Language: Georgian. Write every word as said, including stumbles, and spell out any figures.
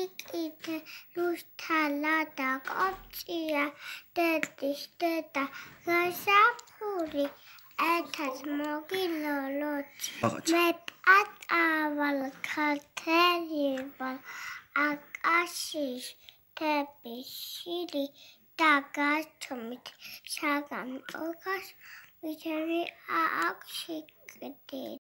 იქიდე რუსთალა და კოპჭია დედის დედა გასაფური ეთას მოგილოლოჩი მე პატავალ ქართველი ვარ აკაშის თების შვილი და გაჩვენეთ საგანტოლას ვიჩები აქვს